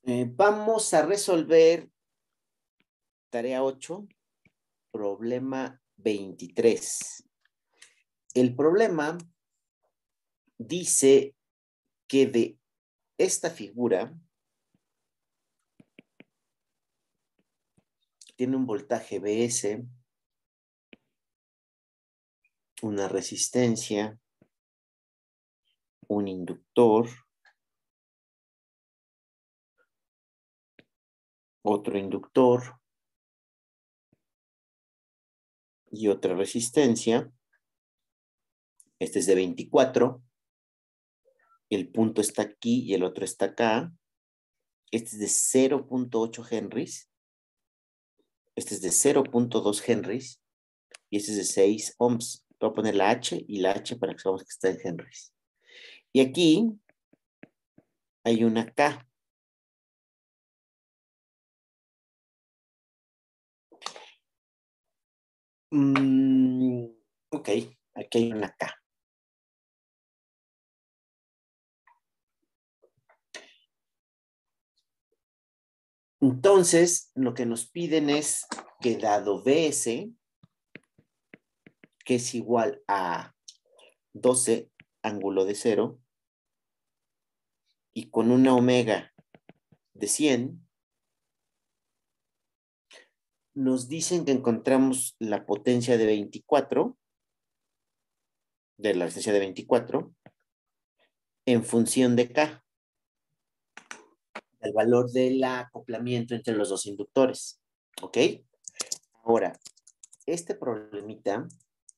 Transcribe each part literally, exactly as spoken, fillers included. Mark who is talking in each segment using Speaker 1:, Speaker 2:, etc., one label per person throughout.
Speaker 1: Eh, vamos a resolver tarea ocho, problema veintitrés. El problema dice que de esta figura tiene un voltaje V S, una resistencia, un inductor, otro inductor y otra resistencia. Este es de veinticuatro. El punto está aquí y el otro está acá. Este es de cero punto ocho henries. Este es de cero punto dos henries. Y este es de seis ohms. Voy a poner la H y la H para que sepamos que está en henries. Y aquí hay una K. Mm, ok, aquí hay una K. Entonces, lo que nos piden es que dado V S, que es igual a doce ángulo de cero, y con una omega de cien, nos dicen que encontramos la potencia de veinticuatro, de la resistencia de veinticuatro, en función de K, el valor del acoplamiento entre los dos inductores. ¿Ok? Ahora, este problemita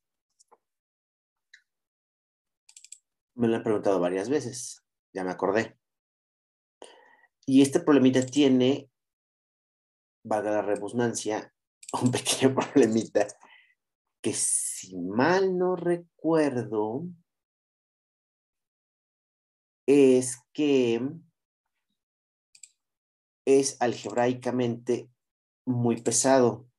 Speaker 1: me lo han preguntado varias veces, ya me acordé. Y este problemita tiene, valga la redundancia, un pequeño problemita que, si mal no recuerdo, es que es algebraicamente muy pesado.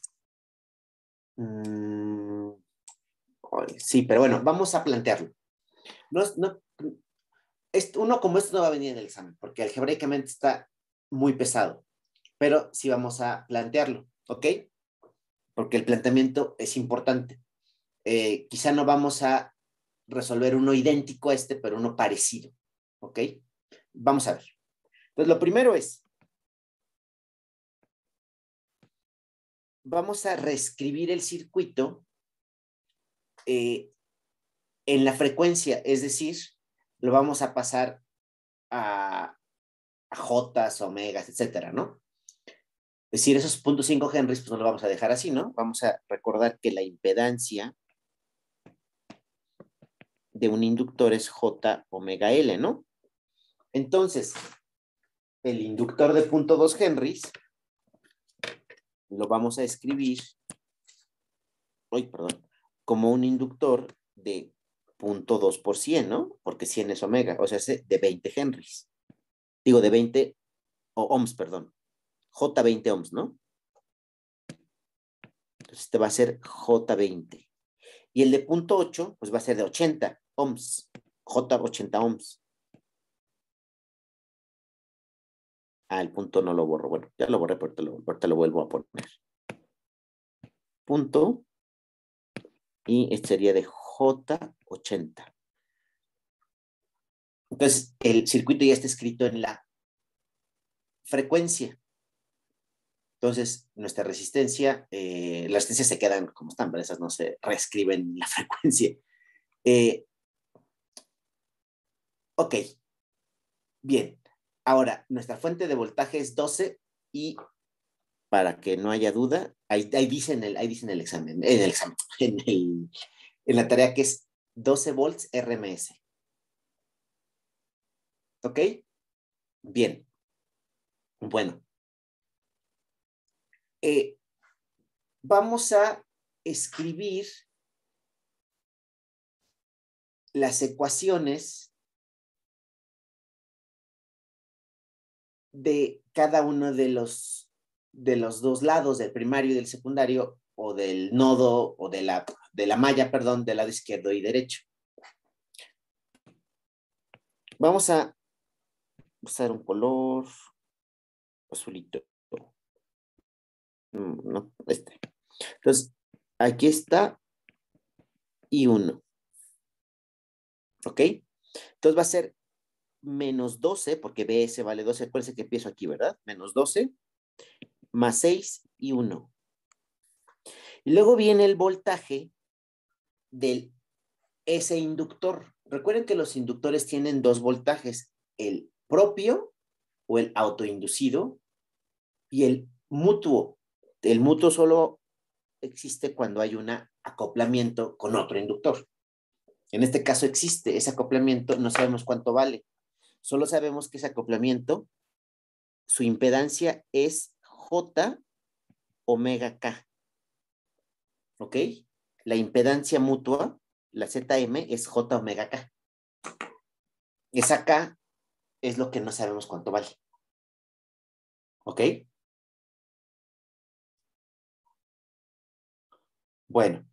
Speaker 1: Mm, sí, pero bueno, vamos a plantearlo. No, no, esto, uno como esto no va a venir en el examen, porque algebraicamente está muy pesado, pero sí vamos a plantearlo, ¿ok? Porque el planteamiento es importante. Eh, quizá no vamos a resolver uno idéntico a este, pero uno parecido, ¿ok? Vamos a ver. Entonces, lo primero es, vamos a reescribir el circuito eh, en la frecuencia, es decir, lo vamos a pasar a, a jotas, omegas, etcétera, ¿no? Es decir, esos punto cinco henries, pues no lo vamos a dejar así, ¿no? Vamos a recordar que la impedancia de un inductor es J omega L, ¿no? Entonces, el inductor de punto dos henries lo vamos a escribir, uy, perdón, como un inductor de punto dos por cien, ¿no? Porque cien es omega, o sea, es de veinte henries. Digo, de veinte o ohms, perdón. J veinte ohms, ¿no? Entonces este va a ser J veinte. Y el de punto ocho, pues va a ser de ochenta ohms. J ochenta ohms. Ah, el punto no lo borro. Bueno, ya lo borré, pero ahorita lo, ahorita lo vuelvo a poner. Punto. Y este sería de J ochenta. Entonces, el circuito ya está escrito en la frecuencia. Entonces, nuestra resistencia, eh, las resistencias se quedan como están, pero esas no se reescriben en la frecuencia. Eh, ok, bien. Ahora, nuestra fuente de voltaje es doce y, para que no haya duda, ahí, ahí dice en el, ahí dice en el examen, en el examen, en, el, en la tarea, que es doce volts R M S. ¿Ok? Bien. Bueno. Eh, vamos a escribir las ecuaciones de cada uno de los, de los dos lados, del primario y del secundario, o del nodo, o de la, de la malla, perdón, del lado izquierdo y derecho. Vamos a usar un color azulito. No, este. Entonces, aquí está y uno. ¿Ok? Entonces va a ser menos doce, porque B S vale doce. Acuérdense que empiezo aquí, ¿verdad? Menos doce, más seis y uno. Y luego viene el voltaje del ese inductor. Recuerden que los inductores tienen dos voltajes, el propio o el autoinducido y el mutuo. El mutuo solo existe cuando hay un acoplamiento con otro inductor. En este caso existe ese acoplamiento, no sabemos cuánto vale. Solo sabemos que ese acoplamiento, su impedancia es J omega K. ¿Ok? La impedancia mutua, la Z M, es J omega K. Esa K es lo que no sabemos cuánto vale. ¿Ok? Bueno.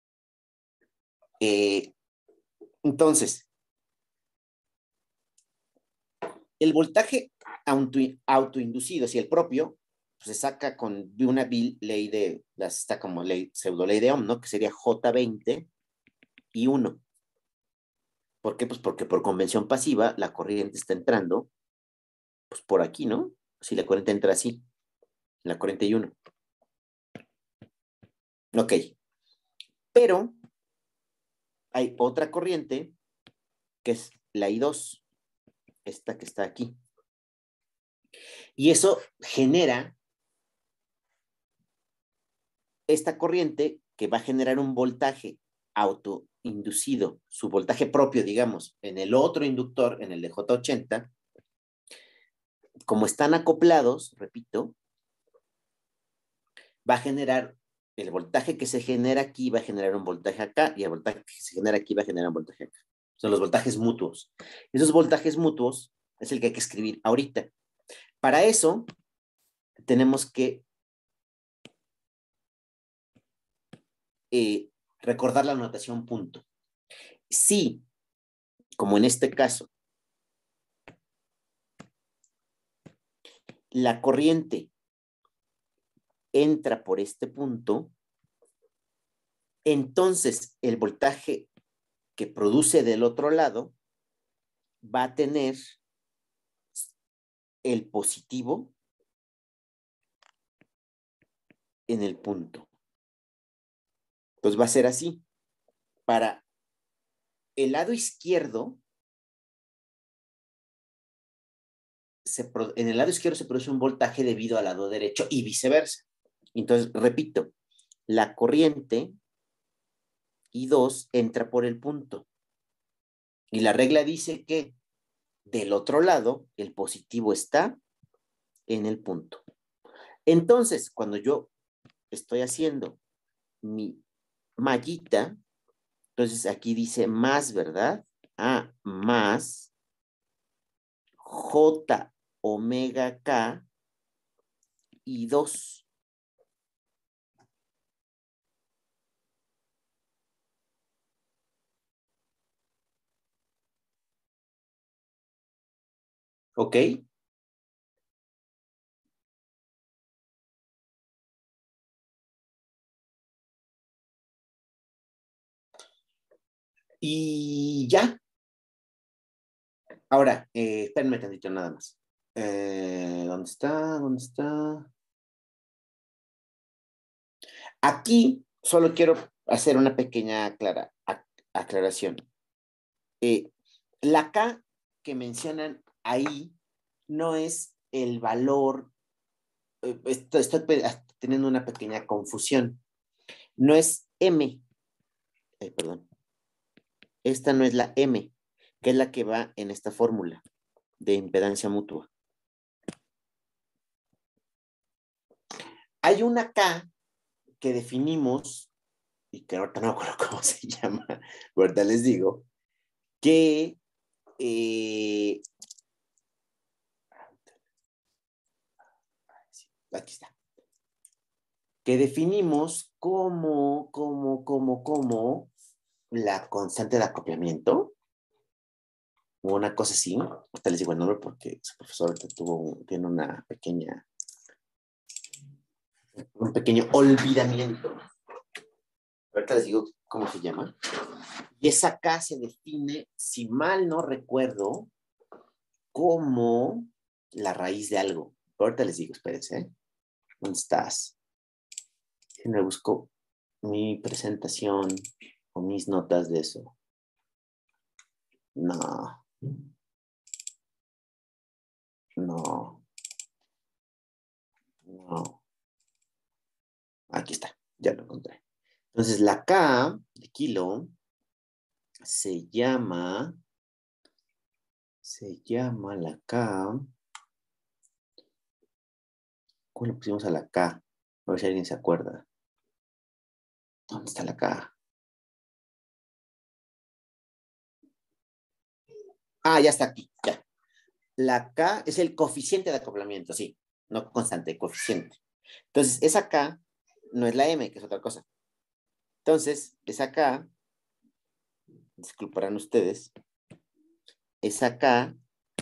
Speaker 1: Eh, entonces, el voltaje auto, autoinducido, si el propio, pues se saca con una ley de, está como ley, pseudo ley de Ohm, ¿no? Que sería J veinte y uno. ¿Por qué? Pues porque por convención pasiva la corriente está entrando, pues por aquí, ¿no? Si la corriente entra así, la corriente y uno. Ok. Pero hay otra corriente que es la I dos, esta que está aquí. Y eso genera esta corriente que va a generar un voltaje autoinducido, su voltaje propio, digamos, en el otro inductor, en el de J ochenta, como están acoplados, repito, va a generar el voltaje que se genera aquí, va a generar un voltaje acá, y el voltaje que se genera aquí va a generar un voltaje acá. Son los voltajes mutuos. Esos voltajes mutuos es el que hay que escribir ahorita. Para eso, tenemos que eh, recordar la notación punto. Si, como en este caso, la corriente entra por este punto, entonces el voltaje que produce del otro lado va a tener el positivo en el punto. Entonces va a ser así. Para el lado izquierdo, se, en el lado izquierdo se produce un voltaje debido al lado derecho y viceversa. Entonces, repito, la corriente I dos entra por el punto. Y la regla dice que del otro lado, el positivo está en el punto. Entonces, cuando yo estoy haciendo mi mallita, entonces aquí dice más, ¿verdad? Ah, más J omega K y dos. ¿Ok? Y ya. Ahora, eh, espérenme tantito nada más. Eh, ¿Dónde está? ¿Dónde está? Aquí solo quiero hacer una pequeña aclara, ac aclaración. Eh, la K que mencionan ahí no es el valor, eh, estoy, estoy teniendo una pequeña confusión. No es M, eh, perdón. Esta no es la M, que es la que va en esta fórmula de impedancia mutua. Hay una K que definimos, y que ahorita no me acuerdo cómo se llama, ahorita les digo, que eh, aquí está, que definimos como, como, como, como la constante de acoplamiento, o una cosa así. Ahorita les digo el nombre porque su profesor tuvo, tiene una pequeña Un pequeño olvidamiento. Ahorita les digo cómo se llama. Y esa K se define, si mal no recuerdo, como la raíz de algo. Ahorita les digo, espérense, ¿eh? ¿Dónde estás? Me busco mi presentación o mis notas de eso. No. No. No. Aquí está, ya lo encontré. Entonces, la K de kilo se llama, se llama la K. ¿Cómo le pusimos a la K? A ver si alguien se acuerda. ¿Dónde está la K? Ah, ya está aquí, ya. La K es el coeficiente de acoplamiento, sí, no constante, coeficiente. Entonces, esa K no es la M, que es otra cosa. Entonces, esa K, disculparán ustedes, esa K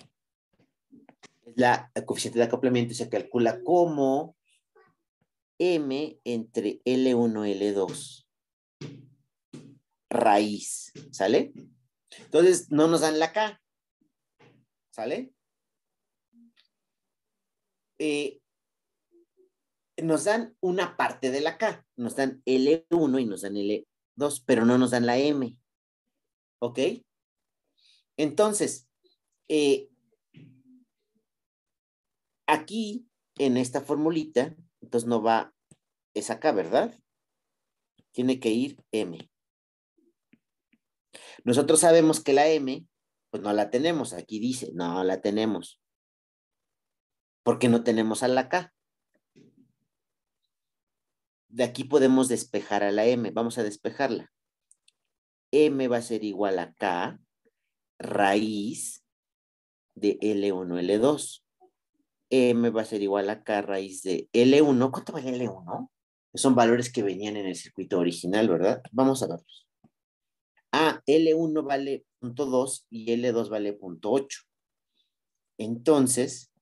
Speaker 1: es la el coeficiente de acoplamiento y se calcula como M entre L uno y L dos. Raíz, ¿sale? Entonces, no nos dan la K, ¿sale? Eh, nos dan una parte de la K, nos dan L uno y nos dan L dos, pero no nos dan la M, ¿ok? Entonces, eh, aquí, en esta formulita, entonces no va esa K, ¿verdad? Tiene que ir M. Nosotros sabemos que la M, pues no la tenemos, aquí dice, no la tenemos. Porque no tenemos a la K. De aquí podemos despejar a la M, vamos a despejarla. M va a ser igual a K raíz de L uno, L dos. M va a ser igual a K raíz de L uno. ¿Cuánto vale L uno? Son valores que venían en el circuito original, ¿verdad? Vamos a verlos. Ah, L uno vale punto dos y L dos vale punto ocho. Entonces,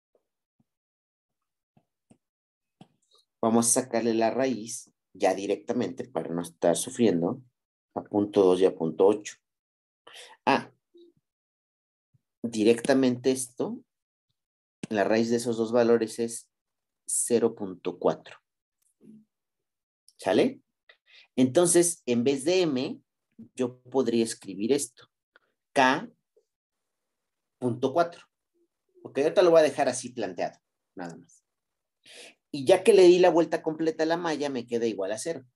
Speaker 1: vamos a sacarle la raíz ya directamente para no estar sufriendo a punto dos y a punto ocho. Ah, directamente esto, la raíz de esos dos valores es cero punto cuatro. ¿Sale? Entonces, en vez de M, yo podría escribir esto. K punto cuatro. Ok, ahorita lo voy a dejar así planteado, nada más. Y ya que le di la vuelta completa a la malla, me queda igual a cero.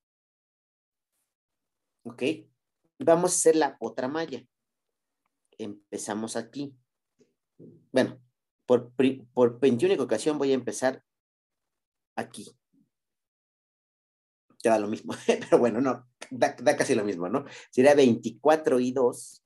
Speaker 1: Ok, vamos a hacer la otra malla. Empezamos aquí. Bueno, por, por veintiúnica ocasión voy a empezar aquí. Te da lo mismo, pero bueno, no, da, da casi lo mismo, ¿no? Sería veinticuatro y dos.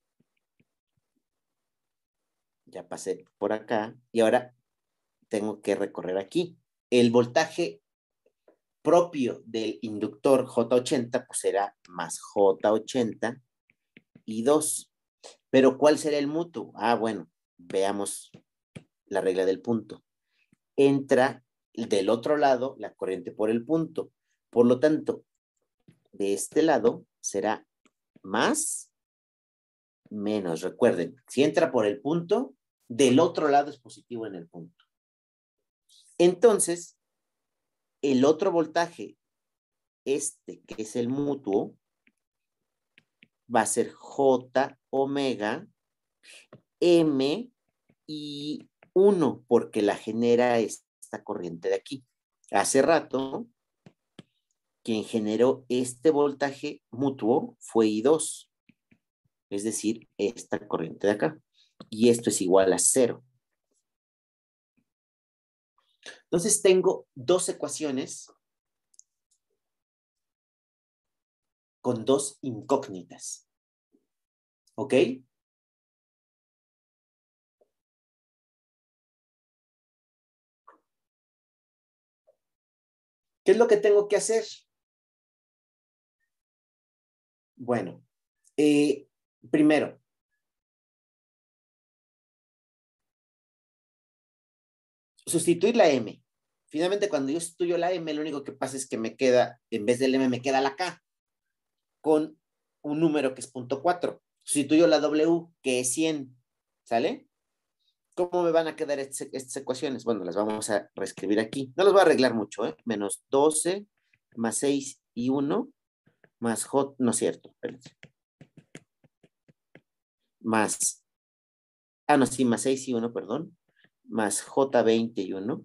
Speaker 1: Ya pasé por acá y ahora tengo que recorrer aquí. El voltaje propio del inductor J ochenta pues será más J ochenta y dos. Pero ¿cuál será el mutuo? Ah, bueno, veamos la regla del punto. Entra del otro lado la corriente por el punto. Por lo tanto, de este lado será más menos. Recuerden, si entra por el punto, del otro lado es positivo en el punto. Entonces, el otro voltaje, este que es el mutuo, va a ser J omega M y uno, porque la genera esta corriente de aquí. Hace rato, quien generó este voltaje mutuo fue I dos, es decir, esta corriente de acá. Y esto es igual a cero. Entonces tengo dos ecuaciones con dos incógnitas. ¿Ok? ¿Qué es lo que tengo que hacer? Bueno, eh, primero, sustituir la M. Finalmente, cuando yo estudio la M, lo único que pasa es que me queda, en vez del M, me queda la K, con un número que es punto cuatro. Sustituyo la W, que es cien, ¿sale? ¿Cómo me van a quedar estas, estas ecuaciones? Bueno, las vamos a reescribir aquí. No las voy a arreglar mucho, ¿eh? Menos doce más seis y uno más J, no es cierto, espérense. Más, ah, no, sí, más seis y uno, perdón. Más J veinte y uno.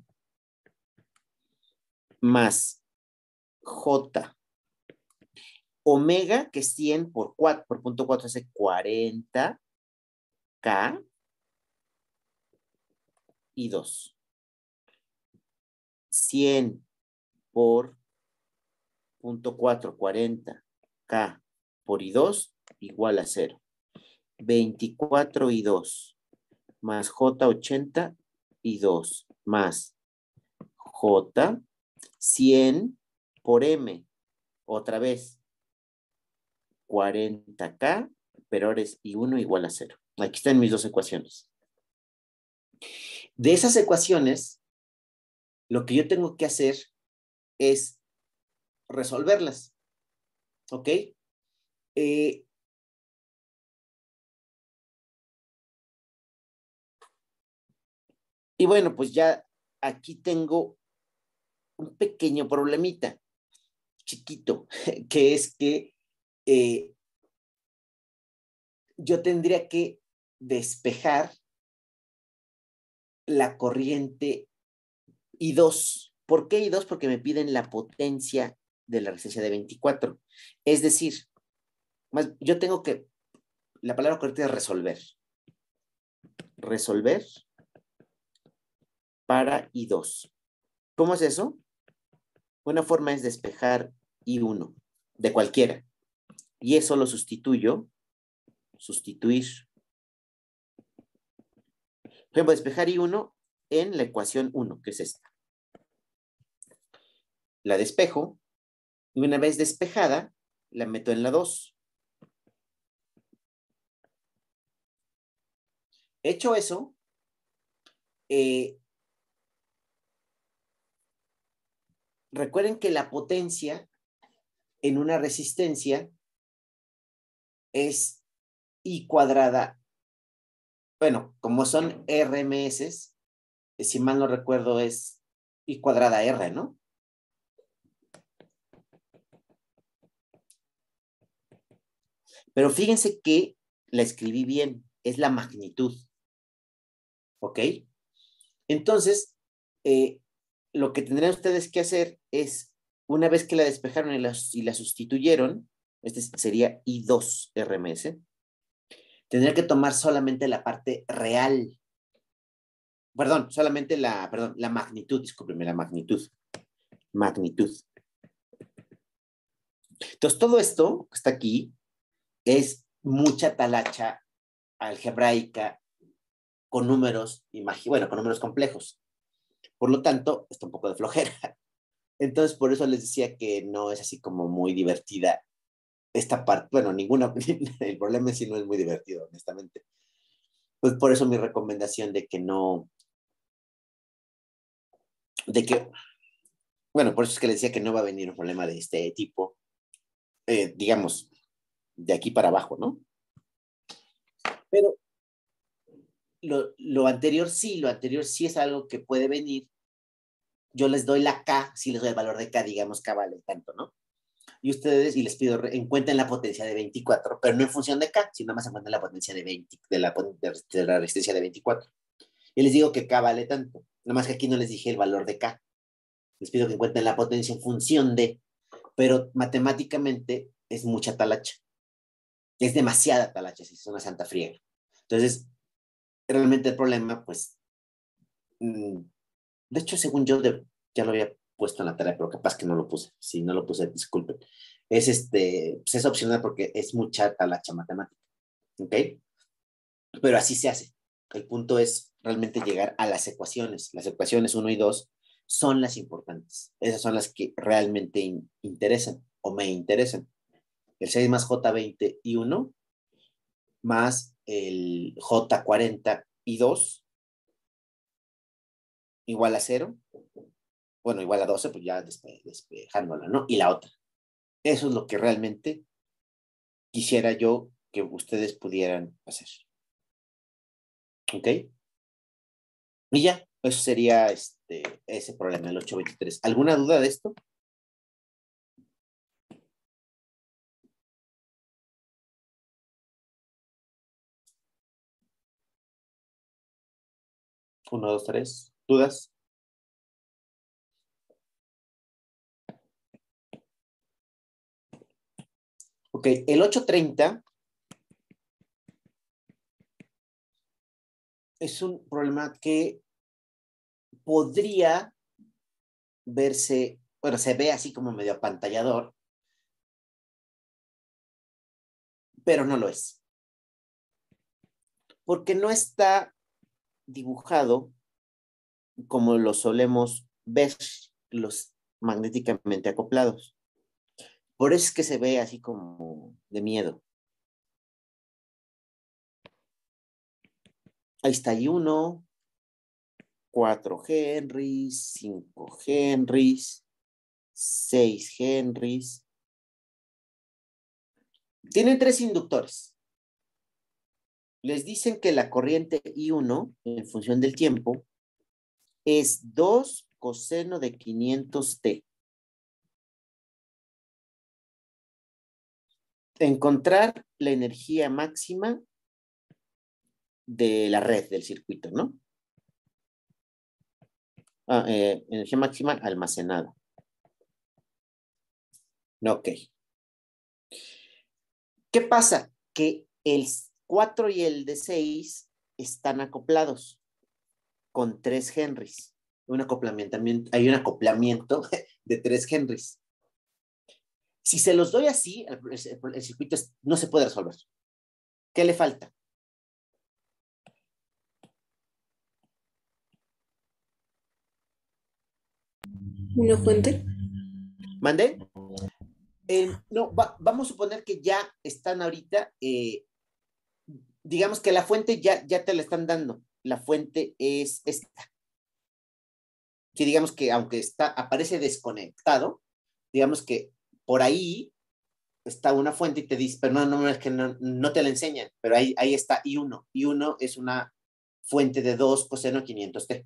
Speaker 1: Más J omega, que es cien por cuatro, por punto cuatro hace cuarenta K y dos. cien por punto cuatro, cuarenta K por I dos igual a cero. veinticuatro y dos más J ochenta y dos más J cien por M. Otra vez, cuarenta K, pero ahora es I uno igual a cero. Aquí están mis dos ecuaciones. De esas ecuaciones, lo que yo tengo que hacer es resolverlas. ¿Ok? Eh, y bueno, pues ya aquí tengo un pequeño problemita, chiquito, que es que eh, yo tendría que despejar la corriente I dos. ¿Por qué I dos? Porque me piden la potencia de la resistencia de veinticuatro. Es decir, más, yo tengo que, la palabra correcta es resolver. Resolver para I dos. ¿Cómo es eso? Una forma es despejar I uno, de cualquiera. Y eso lo sustituyo, sustituir. Por ejemplo, despejar I uno en la ecuación uno, que es esta. La despejo y una vez despejada, la meto en la dos. Hecho eso, eh, recuerden que la potencia en una resistencia es I cuadrada. Bueno, como son R M S, si mal no recuerdo es I cuadrada R, ¿no? Pero fíjense que la escribí bien, es la magnitud. ¿Ok? Entonces, eh, lo que tendrían ustedes que hacer es, una vez que la despejaron y la, y la sustituyeron, este sería I dos R M S, tendría que tomar solamente la parte real. Perdón, solamente la, perdón, la magnitud, discúlpenme, la magnitud. Magnitud. Entonces, todo esto que está aquí es mucha talacha algebraica con números, bueno, con números complejos. Por lo tanto, está un poco de flojera. Entonces, por eso les decía que no es así como muy divertida esta parte. Bueno, ninguna, el problema es si no es muy divertido, honestamente. Pues por eso mi recomendación de que no, de que, bueno, por eso es que les decía que no va a venir un problema de este tipo, eh, digamos, de aquí para abajo, ¿no? Pero lo, lo anterior sí, lo anterior sí es algo que puede venir. Yo les doy la K, si les doy el valor de K, digamos, K vale tanto, ¿no? Y ustedes, y les pido, encuentren la potencia de veinticuatro, pero no en función de K, sino más encuentren la potencia de veinte, de la, de la resistencia de veinticuatro. Y les digo que K vale tanto, nada más que aquí no les dije el valor de K. Les pido que encuentren la potencia en función de, pero matemáticamente es mucha talacha. Es demasiada talacha, si es una santa friega. Entonces, realmente el problema, pues, de hecho, según yo, de, ya lo había puesto en la tarea, pero capaz que no lo puse. Si no lo puse, disculpen. Es este, pues es opcional porque es mucha talacha matemática. ¿Ok? Pero así se hace. El punto es realmente llegar a las ecuaciones. Las ecuaciones uno y dos son las importantes. Esas son las que realmente in interesan o me interesan. El seis más J veinte y uno más el J cuarenta y dos igual a cero. bueno, igual a doce, pues ya despe despejándola, ¿no? Y la otra. Eso es lo que realmente quisiera yo que ustedes pudieran hacer. ¿Ok? Y ya, eso sería este, ese problema, el ocho veintitrés. ¿Alguna duda de esto? Uno, dos, tres. ¿Dudas? Ok, el ocho treinta es un problema que podría verse, bueno, se ve así como medio apantallador, pero no lo es. Porque no está dibujado como lo solemos ver los magnéticamente acoplados. Por eso es que se ve así como de miedo. Ahí está I uno, cuatro Henrys, cinco Henrys, seis Henrys. Tienen tres inductores. Les dicen que la corriente I uno, en función del tiempo, es dos coseno de quinientos t. Encontrar la energía máxima de la red, del circuito, ¿no? Ah, eh, energía máxima almacenada. Ok. ¿Qué pasa? Que el cuatro y el de seis están acoplados con tres Henrys. Un acoplamiento, hay un acoplamiento de tres Henrys. Si se los doy así, el, el, el circuito es, no se puede resolver. ¿Qué le falta?
Speaker 2: ¿Una fuente?
Speaker 1: ¿Mandé? Eh, no, va, vamos a suponer que ya están ahorita, eh, digamos que la fuente ya, ya te la están dando. La fuente es esta. Que digamos que aunque está, aparece desconectado, digamos que por ahí está una fuente y te dice, pero no, no, es que no, no te la enseñan, pero ahí, ahí está I uno. I uno es una fuente de dos coseno quinientos t.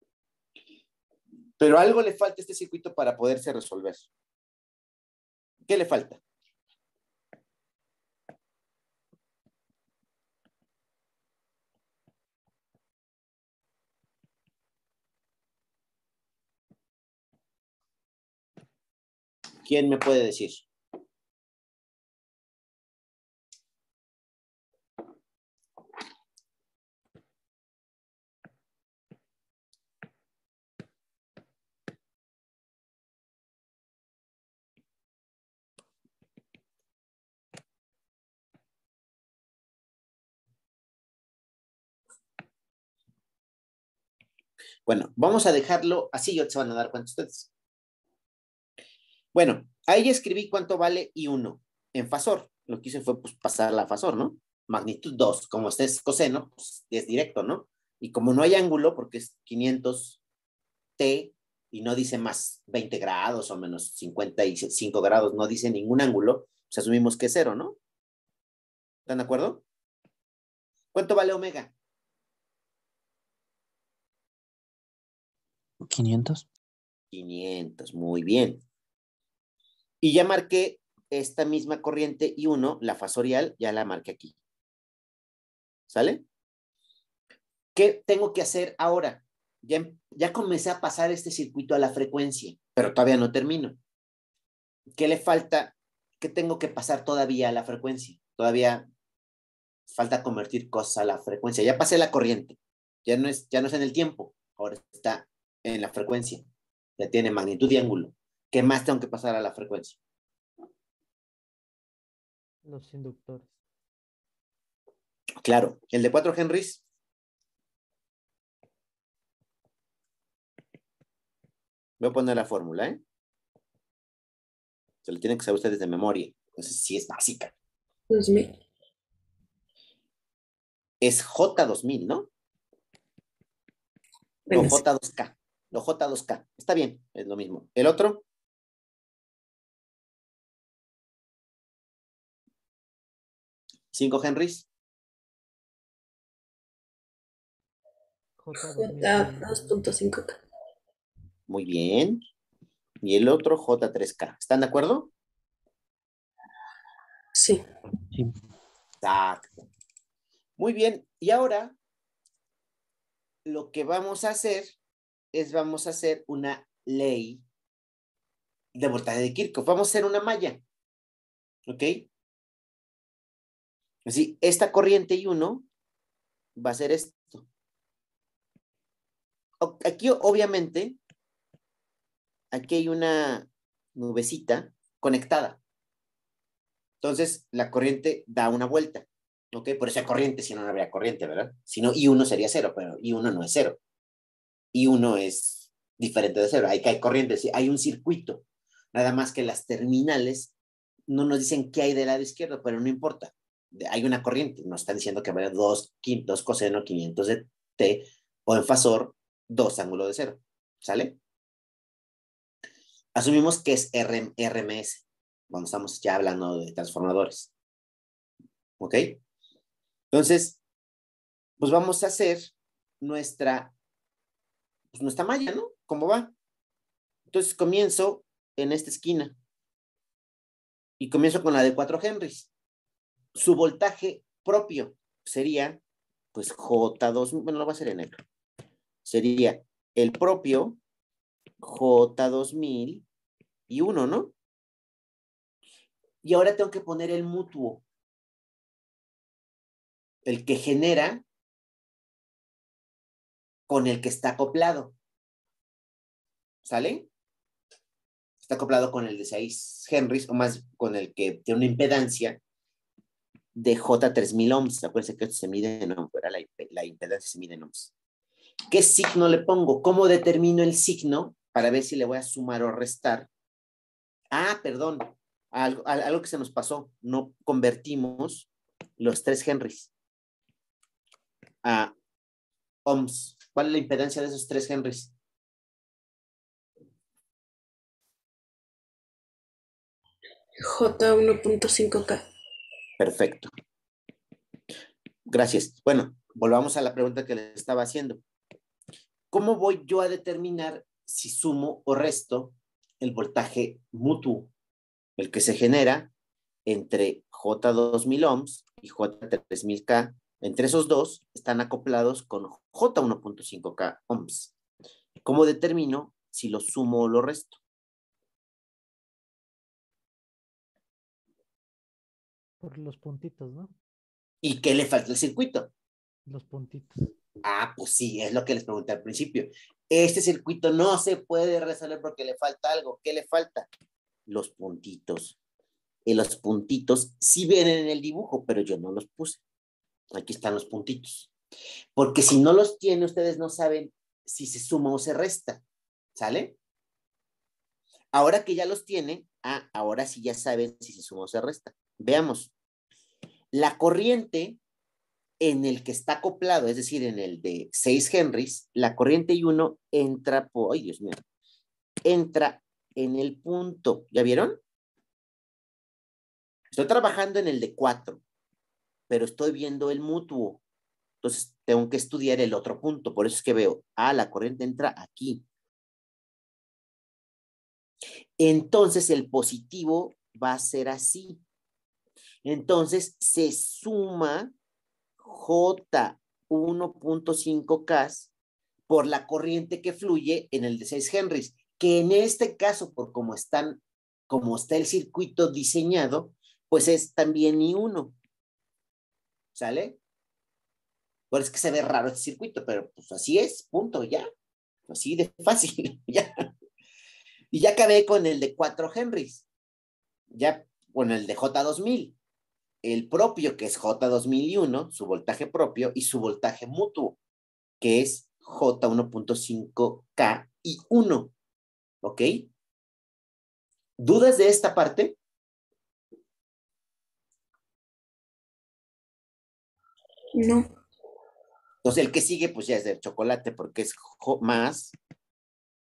Speaker 1: Pero algo le falta a este circuito para poderse resolver. ¿Qué le falta? ¿Quién me puede decir? Bueno, vamos a dejarlo así, ya se van a dar cuenta ustedes. Bueno, ahí escribí cuánto vale I uno en fasor. Lo que hice fue pues, pasarla a fasor, ¿no? Magnitud dos, como este es coseno, pues es directo, ¿no? Y como no hay ángulo, porque es quinientos t y no dice más veinte grados o menos cincuenta y cinco grados, no dice ningún ángulo, pues asumimos que es cero, ¿no? ¿Están de acuerdo? ¿Cuánto vale omega?
Speaker 3: quinientos.
Speaker 1: quinientos, muy bien. Y ya marqué esta misma corriente I uno, la fasorial, ya la marqué aquí. ¿Sale? ¿Qué tengo que hacer ahora? Ya, ya comencé a pasar este circuito a la frecuencia, pero todavía no termino. ¿Qué le falta? ¿Qué tengo que pasar todavía a la frecuencia? Todavía falta convertir cosas a la frecuencia. Ya pasé la corriente, ya no es, ya no es en el tiempo, ahora está en la frecuencia. Ya tiene magnitud y ángulo. ¿Qué más tengo que pasar a la frecuencia?
Speaker 3: Los inductores.
Speaker 1: Claro, el de cuatro Henrys. Voy a poner la fórmula, ¿eh? Se lo tienen que saber ustedes de memoria. Entonces sí es básica.
Speaker 2: dos mil.
Speaker 1: Es J dos mil, ¿no? O
Speaker 2: Bueno, sí.
Speaker 1: J dos K. o J dos K. Está bien, es lo mismo. ¿El otro? cinco Henrys.
Speaker 3: J dos mil
Speaker 2: J
Speaker 3: también.
Speaker 2: dos punto cinco K.
Speaker 1: Muy bien. Y el otro J tres K. ¿Están de acuerdo?
Speaker 2: Sí.
Speaker 3: Sí.
Speaker 1: Exacto. Muy bien. Y ahora lo que vamos a hacer es vamos a hacer una ley de voltaje de Kirchhoff. Vamos a hacer una malla. ¿Ok? Así, esta corriente I uno va a ser esto. Aquí, obviamente, aquí hay una nubecita conectada. Entonces, la corriente da una vuelta. ¿Ok? Por eso hay corriente, si no, no habría corriente, ¿verdad? Si no, I uno sería cero, pero I uno no es cero. I uno es diferente de cero. Hay que hay corriente, hay un circuito. Nada más que las terminales no nos dicen qué hay del lado izquierdo, pero no importa. Hay una corriente. Nos están diciendo que va a haber dos, dos coseno quinientos de t o en fasor dos ángulo de cero. ¿Sale? Asumimos que es R M S. Cuando estamos ya hablando de transformadores. ¿Ok? Entonces, pues vamos a hacer nuestra, pues nuestra malla, ¿no? ¿Cómo va? Entonces comienzo en esta esquina y comienzo con la de cuatro Henrys. Su voltaje propio sería, pues J dos, bueno, lo va a hacer en negro. Sería el propio J dos mil y uno, ¿no? Y ahora tengo que poner el mutuo, el que genera con el que está acoplado. ¿Sale? Está acoplado con el de seis Henrys, o más con el que tiene una impedancia de J tres mil ohms. Acuérdense que esto se mide en ohms, la, la impedancia se mide en ohms. ¿Qué signo le pongo? ¿Cómo determino el signo para ver si le voy a sumar o restar? Ah, perdón, algo, algo que se nos pasó. No convertimos los tres Henrys a ohms. ¿Cuál es la impedancia de esos tres Henrys?
Speaker 2: J uno punto cinco K.
Speaker 1: Perfecto. Gracias. Bueno, volvamos a la pregunta que le estaba haciendo. ¿Cómo voy yo a determinar si sumo o resto el voltaje mutuo, el que se genera entre J dos mil ohms y J tres mil K? Entre esos dos están acoplados con J uno punto cinco K ohms. ¿Cómo determino si lo sumo o lo resto?
Speaker 3: Por los puntitos, ¿no?
Speaker 1: ¿Y qué le falta al circuito?
Speaker 3: Los puntitos.
Speaker 1: Ah, pues sí, es lo que les pregunté al principio. Este circuito no se puede resolver porque le falta algo. ¿Qué le falta? Los puntitos. Y los puntitos sí vienen en el dibujo, pero yo no los puse. Aquí están los puntitos. Porque si no los tiene, ustedes no saben si se suma o se resta. ¿Sale? Ahora que ya los tiene, ah, ahora sí ya saben si se suma o se resta. Veamos. La corriente en el que está acoplado, es decir, en el de seis Henrys, la corriente I uno entra por, ay Dios mío, entra en el punto, ¿ya vieron? Estoy trabajando en el de cuatro, pero estoy viendo el mutuo. Entonces tengo que estudiar el otro punto. Por eso es que veo, ah, la corriente entra aquí. Entonces el positivo va a ser así. Entonces se suma J uno punto cinco K por la corriente que fluye en el de seis Henrys, que en este caso, por cómo están, como está el circuito diseñado, pues es también I uno. ¿Sale? Por eso es que se ve raro este circuito, pero pues así es, punto, ya. Así de fácil, ya. Y ya acabé con el de cuatro Henrys. Ya, bueno, el de J dos mil. El propio, que es J dos mil uno, su voltaje propio, y su voltaje mutuo, que es J uno punto cinco K y uno. ¿Ok? ¿Dudas de esta parte?
Speaker 2: No.
Speaker 1: Entonces, el que sigue, pues ya es de chocolate, porque es J más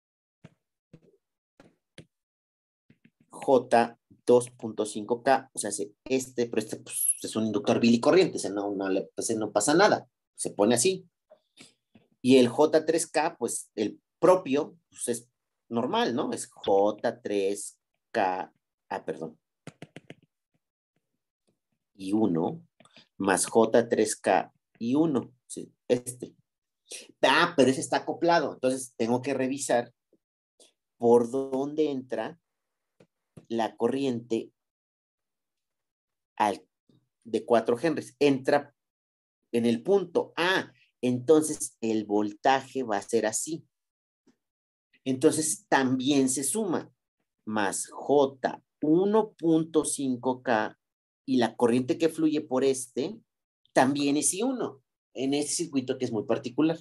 Speaker 1: J dos punto cinco K, o sea, este, pero este pues, es un inductor bilicorriente, o sea, no, no, le, pues, no pasa nada, se pone así. Y el J tres K, pues el propio, pues es normal, ¿no? Es J tres K, ah, perdón, y uno, más J tres K y uno, sí, este. Ah, pero ese está acoplado, entonces tengo que revisar por dónde entra la corriente al, de cuatro henries. Entra en el punto A, entonces el voltaje va a ser así. Entonces también se suma más J uno punto cinco K y la corriente que fluye por este también es I uno en este circuito que es muy particular.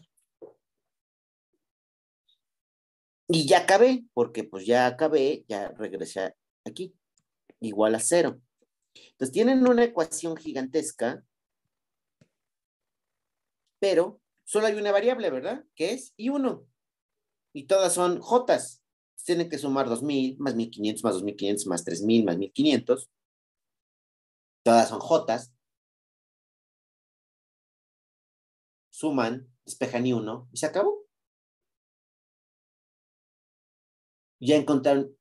Speaker 1: Y ya acabé, porque pues ya acabé, ya regresé aquí, igual a cero. Entonces tienen una ecuación gigantesca, pero solo hay una variable, ¿verdad? Que es I uno. Y todas son Jotas. Tienen que sumar dos mil, más mil quinientos, más dos mil quinientos, más tres mil, más mil quinientos. Todas son Jotas. Suman, despejan I uno y se acabó. Ya encontraron.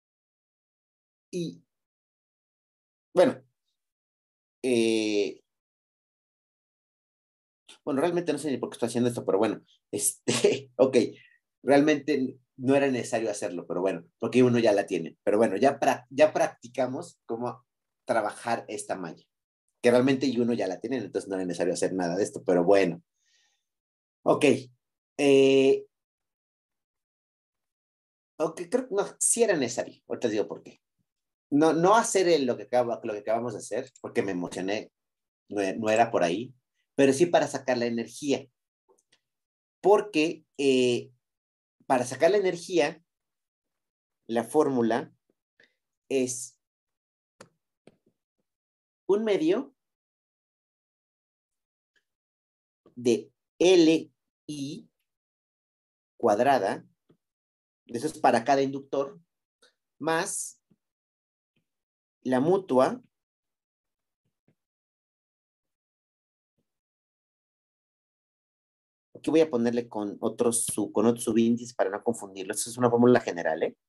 Speaker 1: Y bueno, eh, bueno, realmente no sé ni por qué estoy haciendo esto, pero bueno, este, ok, realmente no era necesario hacerlo, pero bueno, porque uno ya la tiene. Pero bueno, ya, pra ya practicamos cómo trabajar esta malla, que realmente uno ya la tiene, entonces no era necesario hacer nada de esto, pero bueno. Ok, eh, ok, creo que no, sí era necesario, ahorita digo por qué. No, no hacer el, lo, que acaba, lo que acabamos de hacer, porque me emocioné, no, no era por ahí, pero sí para sacar la energía, porque eh, para sacar la energía, la fórmula es un medio de L I cuadrada, eso es para cada inductor, más la mutua aquí voy a ponerle con otros, con otros subíndices para no confundirlo. Esta es una fórmula general, ¿eh?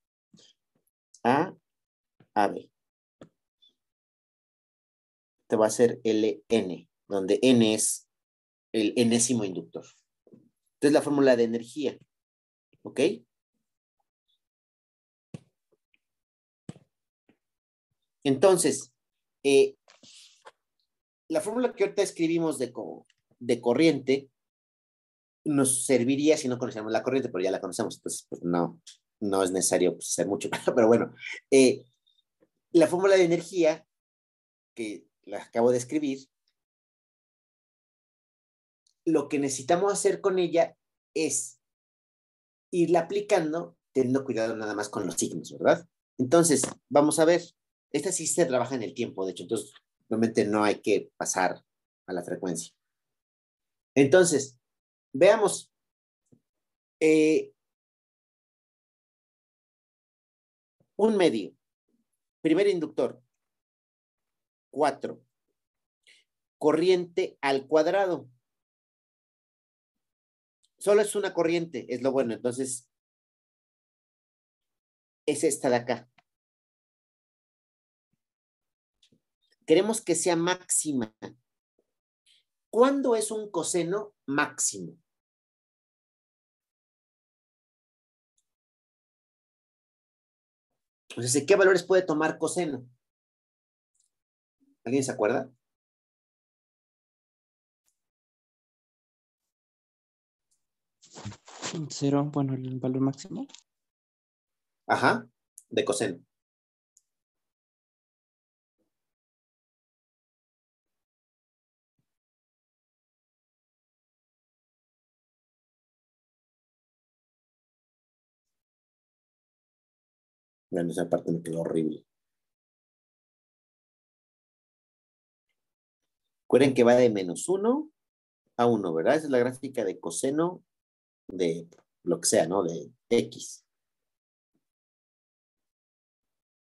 Speaker 1: A, A, B. Te va a ser L N, donde N es el enésimo inductor. Entonces la fórmula de energía, ¿ok? Entonces, eh, la fórmula que ahorita escribimos de, co de corriente nos serviría si no conociéramos la corriente, pero ya la conocemos, entonces pues no, no es necesario pues, hacer mucho, pero bueno, eh, la fórmula de energía que la acabo de escribir, lo que necesitamos hacer con ella es irla aplicando, teniendo cuidado nada más con los signos, ¿verdad? Entonces, vamos a ver, esta sí se trabaja en el tiempo, de hecho, entonces realmente no hay que pasar a la frecuencia. Entonces, veamos, eh, un medio, primer inductor, cuatro, corriente al cuadrado. Solo es una corriente, es lo bueno, entonces es esta de acá. Queremos que sea máxima. ¿Cuándo es un coseno máximo? Entonces, ¿qué valores puede tomar coseno? ¿Alguien se acuerda?
Speaker 4: Cero, bueno, el valor máximo.
Speaker 1: Ajá, de coseno. Bueno, esa parte me quedó horrible. Recuerden que va de menos uno a uno, ¿verdad? Esa es la gráfica de coseno de lo que sea, ¿no? De X.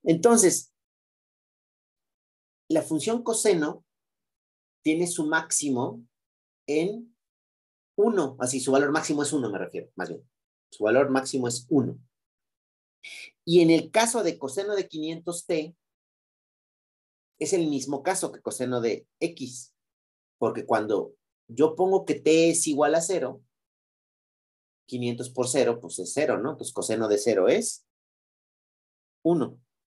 Speaker 1: Entonces, la función coseno tiene su máximo en uno, así su valor máximo es uno, me refiero, más bien. Su valor máximo es uno. Y en el caso de coseno de quinientos t, es el mismo caso que coseno de x, porque cuando yo pongo que t es igual a cero, quinientos por cero, pues es cero, ¿no? Entonces coseno de cero es uno.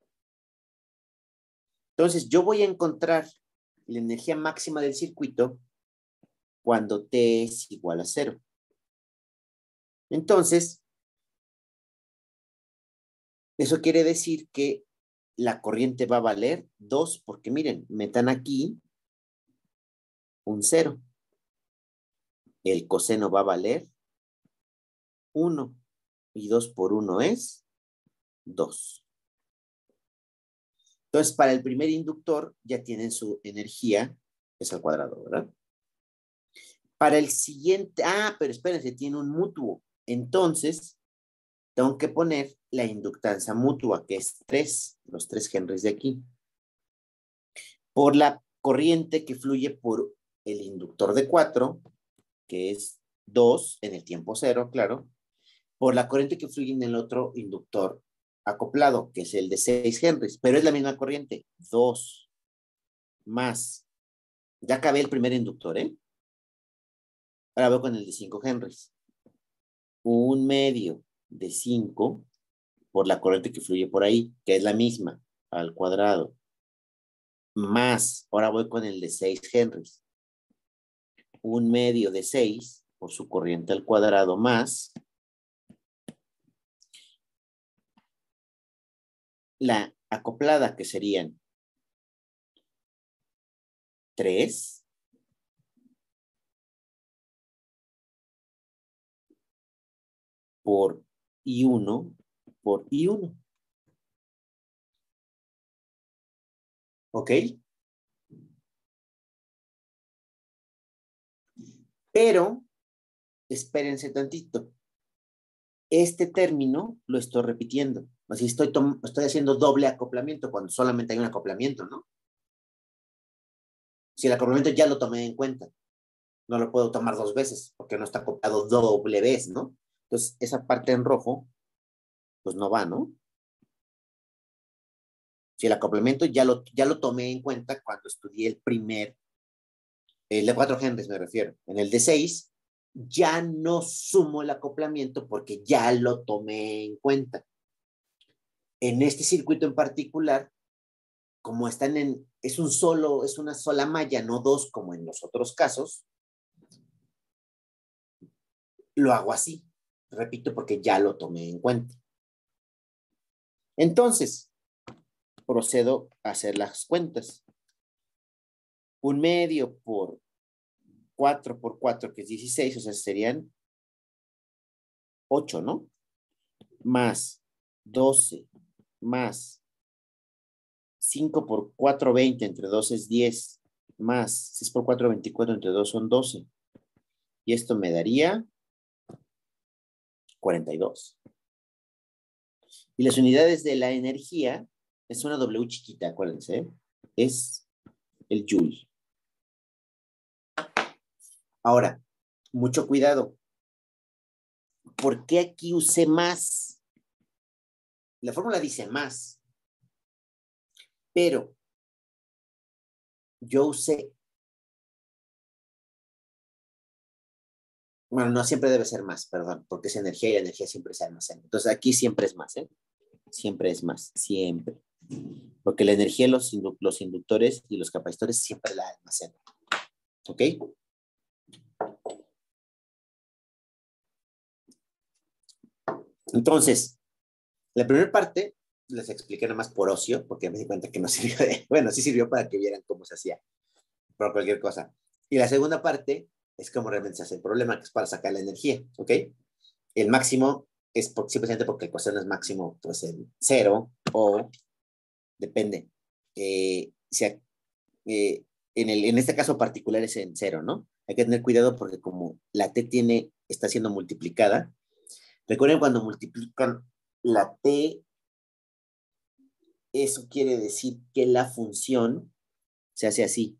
Speaker 1: Entonces yo voy a encontrar la energía máxima del circuito cuando t es igual a cero. Entonces, eso quiere decir que la corriente va a valer dos, porque miren, metan aquí un cero. El coseno va a valer uno. Y dos por uno es dos. Entonces, para el primer inductor ya tienen su energía, es al cuadrado, ¿verdad? Para el siguiente, ah, pero espérense, tiene un mutuo. Entonces, tengo que poner la inductancia mutua, que es tres, los tres henries de aquí. Por la corriente que fluye por el inductor de cuatro, que es dos en el tiempo cero, claro. Por la corriente que fluye en el otro inductor acoplado, que es el de seis henries, pero es la misma corriente, dos más. Ya acabé el primer inductor, ¿eh? Ahora voy con el de cinco henries. Un medio de cinco por la corriente que fluye por ahí, que es la misma, al cuadrado. Más, ahora voy con el de seis henries. Un medio de seis por su corriente al cuadrado más la acoplada, que serían tres por I uno por I uno. ¿Ok? Pero, espérense tantito. Este término lo estoy repitiendo. Así estoy, estoy haciendo doble acoplamiento cuando solamente hay un acoplamiento, ¿no? Si el acoplamiento ya lo tomé en cuenta, no lo puedo tomar dos veces porque no está acoplado doble vez, ¿no? Entonces, esa parte en rojo, pues no va, ¿no? Si el acoplamiento ya lo, ya lo tomé en cuenta cuando estudié el primer, el de cuatro henries me refiero. En el de seis, ya no sumo el acoplamiento porque ya lo tomé en cuenta. En este circuito en particular, como están en, es un solo, es una sola malla, no dos como en los otros casos, lo hago así. Repito, porque ya lo tomé en cuenta. Entonces, procedo a hacer las cuentas. Un medio por cuatro por cuatro, que es dieciséis, o sea, serían ocho, ¿no? Más doce, más cinco por cuatro, veinte, entre dos es diez, más seis por cuatro, veinticuatro, entre dos son doce. Y esto me daría cuarenta y dos. Y las unidades de la energía es una W chiquita, acuérdense, ¿eh? Es el joule. Ahora, mucho cuidado. ¿Por qué aquí usé más? La fórmula dice más, pero yo usé, bueno, no siempre debe ser más, perdón, porque es energía y la energía siempre se almacena. Entonces aquí siempre es más, ¿eh? Siempre es más, siempre. Porque la energía, los, indu los inductores y los capacitores siempre la almacenan. ¿Ok? Entonces, la primera parte les expliqué nada más por ocio, porque me di cuenta que no sirvió de, bueno, sí sirvió para que vieran cómo se hacía, por cualquier cosa. Y la segunda parte es cómo realmente se hace el problema, que es para sacar la energía, ¿ok? El máximo es por, simplemente porque el coseno es máximo, pues en cero, o depende. Eh, si, eh, en, el, en este caso particular es en cero, ¿no? Hay que tener cuidado porque como la T tiene, está siendo multiplicada, recuerden cuando multiplican la T eso quiere decir que la función se hace así.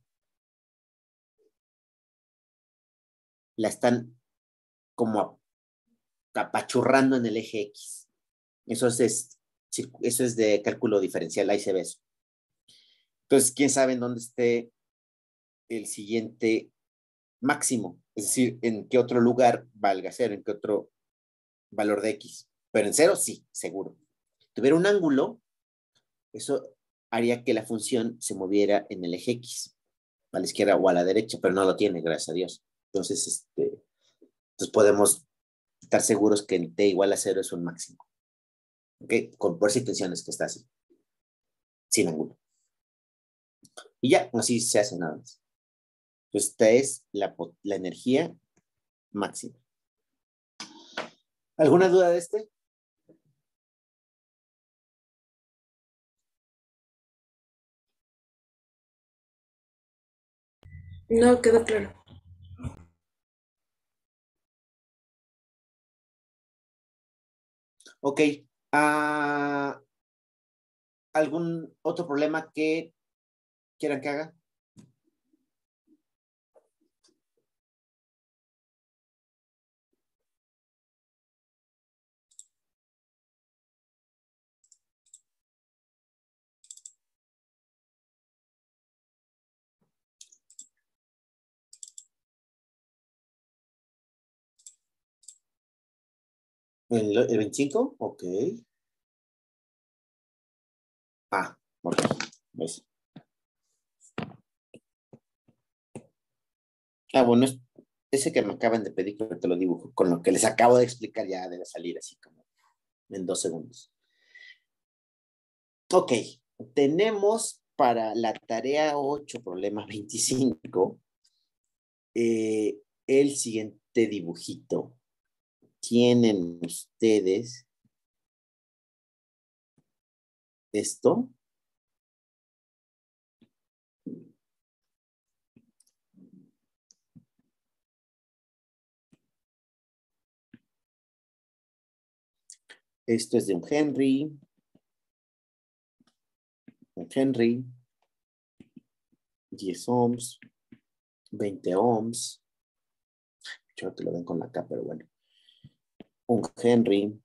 Speaker 1: La están como apachurrando en el eje X. Eso es, eso es de cálculo diferencial, ahí se ve eso. Entonces, ¿quién sabe en dónde esté el siguiente máximo? Es decir, en qué otro lugar valga cero, en qué otro valor de X. Pero en cero, sí, seguro. Si tuviera un ángulo, eso haría que la función se moviera en el eje X, a la izquierda o a la derecha, pero no lo tiene, gracias a Dios. Entonces, este, entonces podemos estar seguros que en t igual a cero es un máximo. ¿Ok? Con fuerza y tensiones que está así, sin ángulo. Y ya, así se hace nada más. Entonces, esta es la, la energía máxima. ¿Alguna duda de este?
Speaker 2: No, quedó claro.
Speaker 1: Ok. Uh, ¿Algún otro problema que quieran que haga? ¿El, el veinticinco? Ok. Ah, ok. ¿Ves? Ah, bueno, es, ese que me acaban de pedir, que te lo dibujo, con lo que les acabo de explicar ya debe salir así como en dos segundos. Ok, tenemos para la tarea ocho, problema veinticinco, eh, el siguiente dibujito. Tienen ustedes esto. Esto es de un Henry. Un Henry. diez ohms. veinte ohms. Yo te lo ven con la K, pero bueno. Un Henry.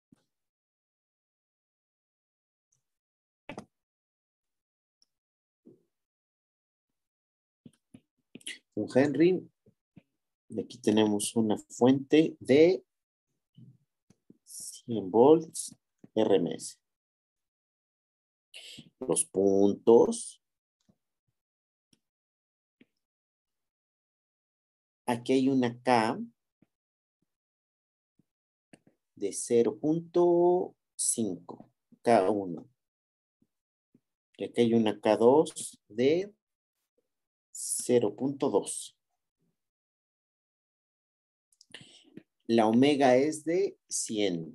Speaker 1: Un Henry. Y aquí tenemos una fuente de cien volts R M S. Los puntos. Aquí hay una K de cero punto cinco, K uno. Y aquí hay una K dos de cero punto dos. La omega es de cien.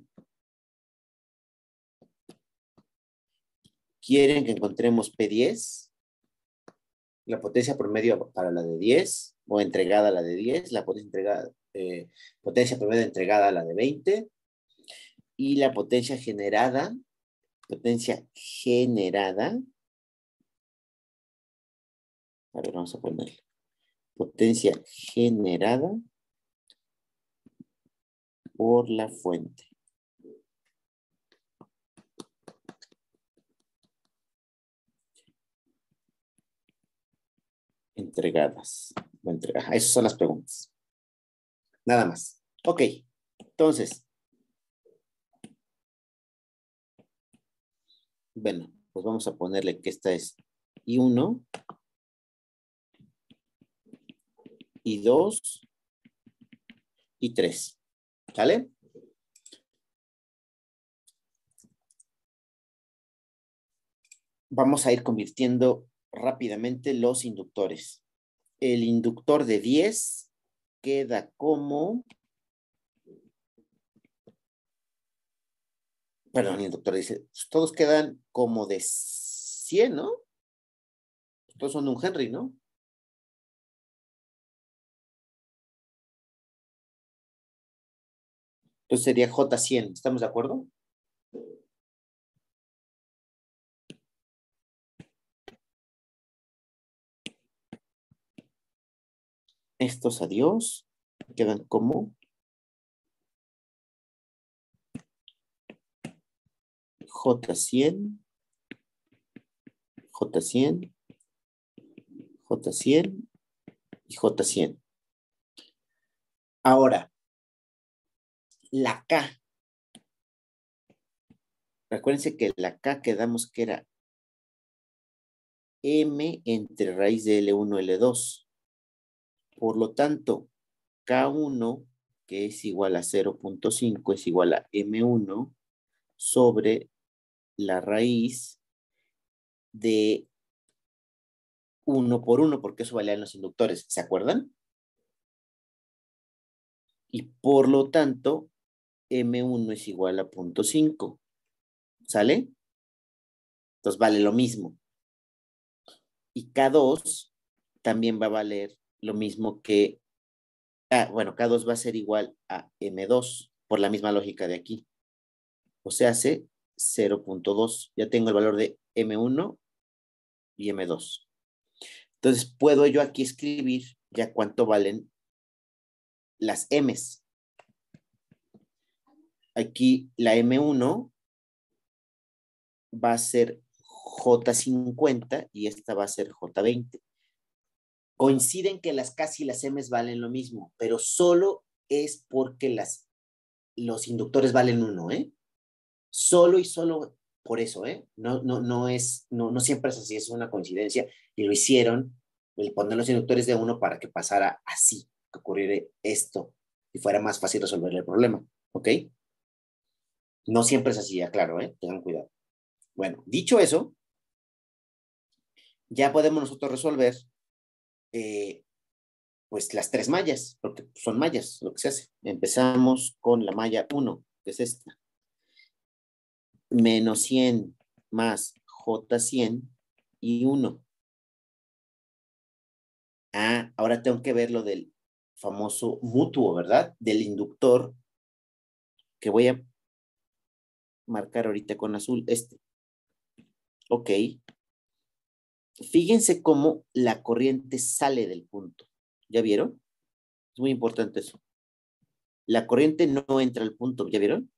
Speaker 1: ¿Quieren que encontremos P diez? La potencia promedio para la de diez, o entregada a la de diez, la potencia, entregada, eh, potencia promedio entregada a la de veinte, y la potencia generada, potencia generada, a ver, vamos a ponerle, potencia generada por la fuente. Entregadas. Entrega. Esas son las preguntas. Nada más. Ok. Entonces. Bueno, pues vamos a ponerle que esta es I uno. I dos. Y tres. ¿Sale? Vamos a ir convirtiendo rápidamente los inductores. El inductor de diez queda como... Perdón, el inductor dice, todos quedan como de cien, ¿no? Todos son de un Henry, ¿no? Entonces sería J cien, ¿estamos de acuerdo? Estos adiós quedan como J cien, J cien, J cien y J cien. Ahora, la K. Recuérdense que la K quedamos que era M entre raíz de L uno, L dos. Por lo tanto, K uno, que es igual a cero punto cinco, es igual a M uno sobre la raíz de uno por uno, porque eso valía en los inductores, ¿se acuerdan? Y por lo tanto, M uno es igual a cero punto cinco, ¿sale? Entonces vale lo mismo. Y K dos también va a valer lo mismo que, ah, bueno, K dos va a ser igual a M dos, por la misma lógica de aquí. O sea, hace cero punto dos. Ya tengo el valor de M uno y M dos. Entonces, puedo yo aquí escribir ya cuánto valen las M's. Aquí la M uno va a ser J cincuenta y esta va a ser J veinte. Coinciden que las K y las M's valen lo mismo, pero solo es porque las, los inductores valen uno, ¿eh? Solo y solo por eso, ¿eh? No, no, no, es, no, no siempre es así, es una coincidencia. Y lo hicieron, el poner los inductores de uno para que pasara así, que ocurriera esto y fuera más fácil resolver el problema, ¿ok? No siempre es así, ya claro, ¿eh? Tengan cuidado. Bueno, dicho eso, ya podemos nosotros resolver eh, pues las tres mallas, porque son mallas lo que se hace. Empezamos con la malla uno, que es esta. Menos cien más J cien y uno. Ah, ahora tengo que ver lo del famoso mutuo, ¿verdad? Del inductor, que voy a marcar ahorita con azul, este. Ok. Fíjense cómo la corriente sale del punto. ¿Ya vieron? Es muy importante eso. La corriente no entra al punto, ¿ya vieron?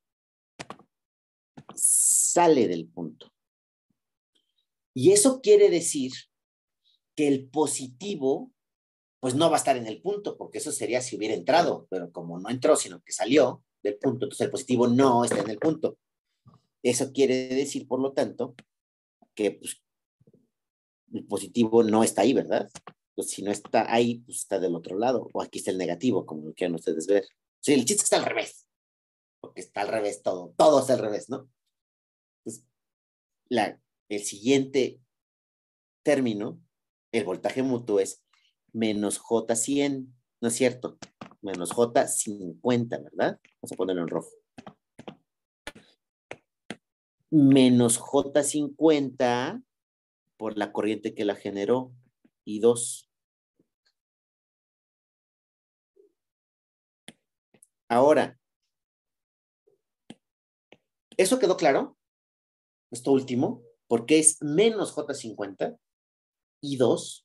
Speaker 1: Sale del punto. Y eso quiere decir que el positivo, pues no va a estar en el punto, porque eso sería si hubiera entrado, pero como no entró, sino que salió del punto, entonces el positivo no está en el punto. Eso quiere decir, por lo tanto, que pues, el positivo no está ahí, ¿verdad? Pues si no está ahí, pues está del otro lado, o aquí está el negativo, como lo quieran ustedes ver. Sí, el chiste está al revés, porque está al revés todo, todo está al revés, ¿no? Entonces, la, el siguiente término, el voltaje mutuo es menos J cien, ¿no es cierto? Menos J cincuenta, ¿verdad? Vamos a ponerlo en rojo. Menos J cincuenta por la corriente que la generó y dos. Ahora, ¿eso quedó claro? Esto último, porque es menos J cincuenta y dos.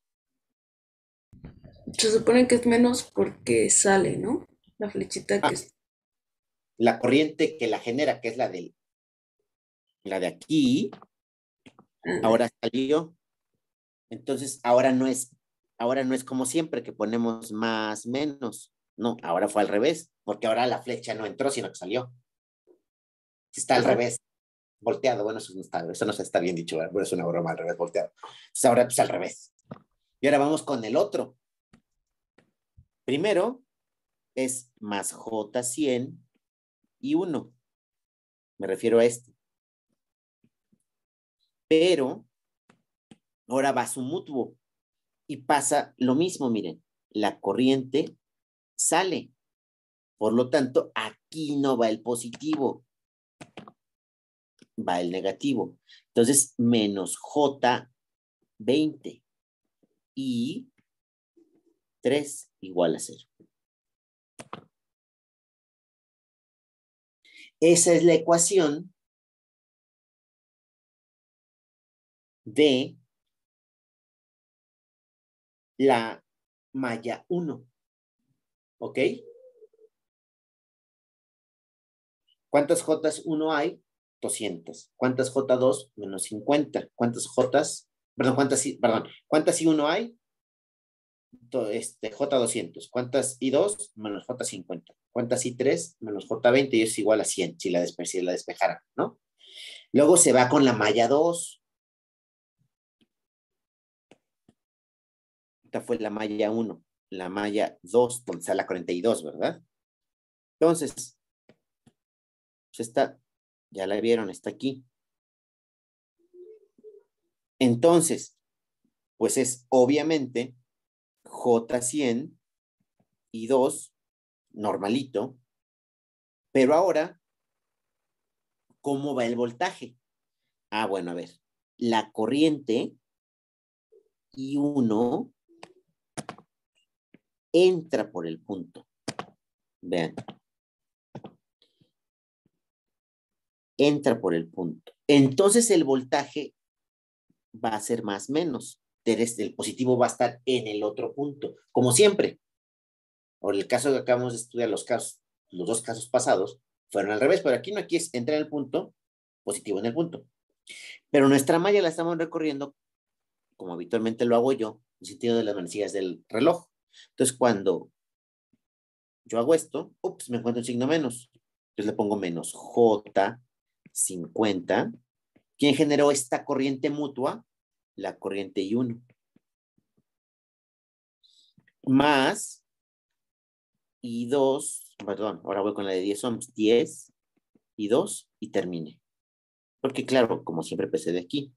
Speaker 2: Se supone que es menos porque sale, ¿no? La flechita
Speaker 1: Ah,
Speaker 2: que es.
Speaker 1: la corriente que la genera, que es la de, la de aquí,
Speaker 2: Ándale.
Speaker 1: ahora salió. Entonces, ahora no es, ahora no es como siempre que ponemos más, menos. No, ahora fue al revés, porque ahora la flecha no entró, sino que salió. Está al
Speaker 2: Ah,
Speaker 1: revés, volteado. Bueno, eso no está, eso no está bien dicho, ¿verdad? Pero es una broma al revés, volteado. Entonces, ahora pues al revés. Y ahora vamos con el otro. Primero es más J cien y uno. Me refiero a este. Pero ahora va su mutuo y pasa lo mismo, miren. La corriente sale. Por lo tanto, aquí no va el positivo, va el negativo. Entonces, menos J veinte y tres igual a cero. Esa es la ecuación de la malla uno. ¿Ok? ¿Cuántas J uno hay? doscientas. ¿Cuántas J dos? Menos cincuenta. ¿Cuántas J? Perdón, ¿cuántas I, perdón, ¿cuántas I uno hay? Este, J doscientos. ¿Cuántas I dos? Menos J cincuenta. ¿Cuántas I tres? Menos J veinte y eso es igual a cien, si la, despe si la despejara, ¿no? Luego se va con la malla dos. Esta fue la malla uno. La malla dos, donde está la cuarenta y dos, ¿verdad? Entonces, pues esta, ya la vieron, está aquí. Entonces, pues es obviamente J cien y dos, normalito, pero ahora, ¿cómo va el voltaje? Ah, bueno, a ver, la corriente I uno entra por el punto. Vean. Entra por el punto. Entonces el voltaje va a ser más menos. El positivo va a estar en el otro punto, como siempre. O en el caso que acabamos de estudiar, los casos, los dos casos pasados, fueron al revés, pero aquí no, aquí es entra en el punto, positivo en el punto. Pero nuestra malla la estamos recorriendo, como habitualmente lo hago yo, en el sentido de las manecillas del reloj. Entonces, cuando yo hago esto, ups, me encuentro un signo menos. Entonces le pongo menos J cincuenta. ¿Quién generó esta corriente mutua? La corriente I uno. Más I dos, perdón, ahora voy con la de diez ohms, diez y dos y termine. Porque claro, como siempre empecé de aquí.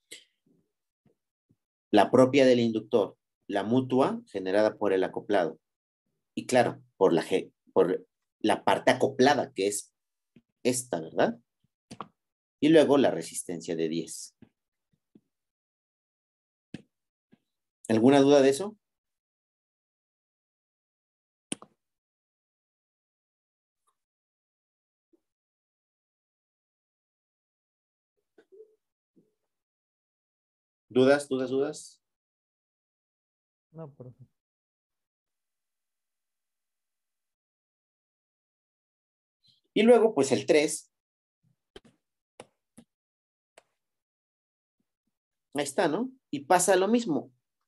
Speaker 1: La propia del inductor, la mutua generada por el acoplado. Y claro, por la, por la parte acoplada, que es esta, ¿verdad? Y luego la resistencia de diez. ¿Alguna duda de eso? ¿Dudas, dudas, dudas?
Speaker 3: No, profe.
Speaker 1: Y luego, pues el tres. Ahí está, ¿no? Y pasa lo mismo.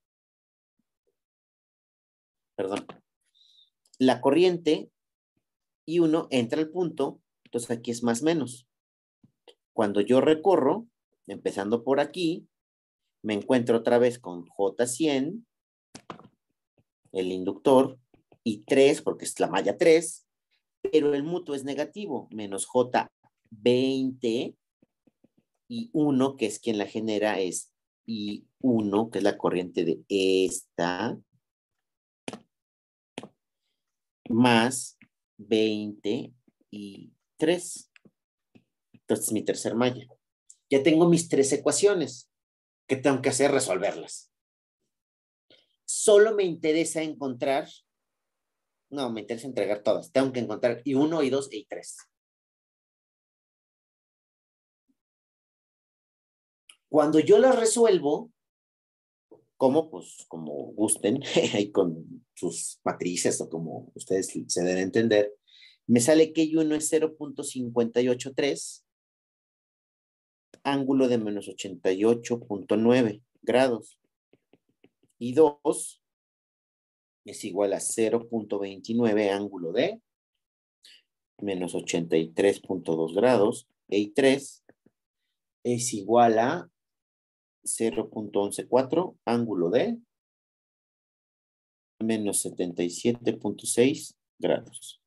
Speaker 1: Perdón. La corriente I uno entra al punto, entonces aquí es más menos. Cuando yo recorro, empezando por aquí, me encuentro otra vez con J cien, el inductor, y tres, porque es la malla tres, pero el mutuo es negativo, menos J veinte, y uno, que es quien la genera, es I uno, que es la corriente de esta, más veinte y tres. Entonces es mi tercer malla. Ya tengo mis tres ecuaciones. ¿Qué tengo que hacer? Resolverlas. Solo me interesa encontrar, no, me interesa entregar todas. Tengo que encontrar I uno, I dos e I tres. Cuando yo las resuelvo, como pues como gusten, ahí con sus matrices o como ustedes se deben entender, me sale que I uno es cero punto cinco ocho tres, ángulo de menos ochenta y ocho punto nueve grados. I dos es igual a cero punto veintinueve, ángulo de menos ochenta y tres punto dos grados. E I tres es igual a cero punto once cuatro, ángulo de menos setenta y siete punto seis grados.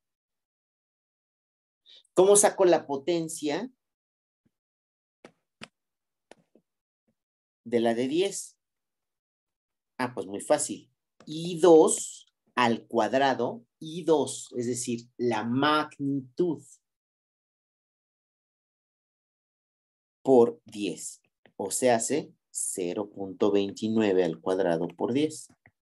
Speaker 1: ¿Cómo saco la potencia de la de diez? Ah, pues muy fácil. I dos al cuadrado, I dos, es decir, la magnitud por diez. O se hace cero punto veintinueve al cuadrado por diez.